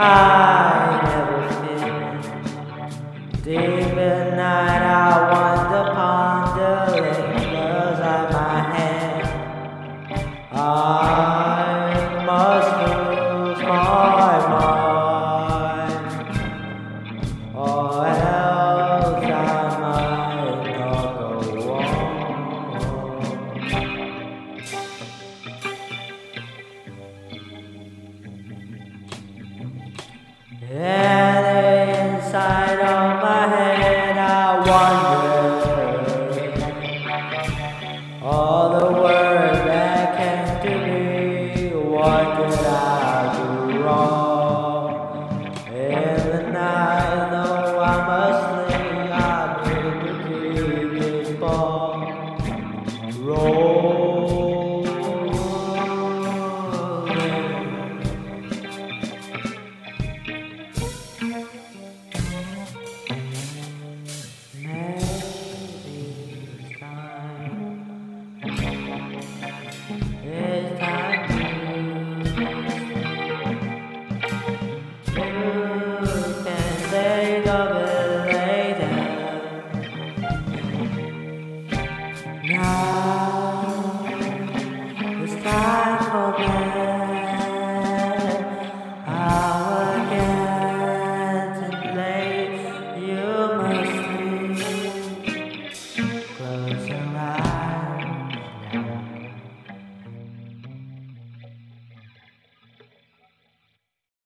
I never fit. Deep at night I wonder, pondering, close at my hand. I must lose my mind, or else I might not go on. And inside of my head I wonder, all the words that came to me, what did I do wrong? In the night, though I must leave, I need to keep this ball rolling. Think of it.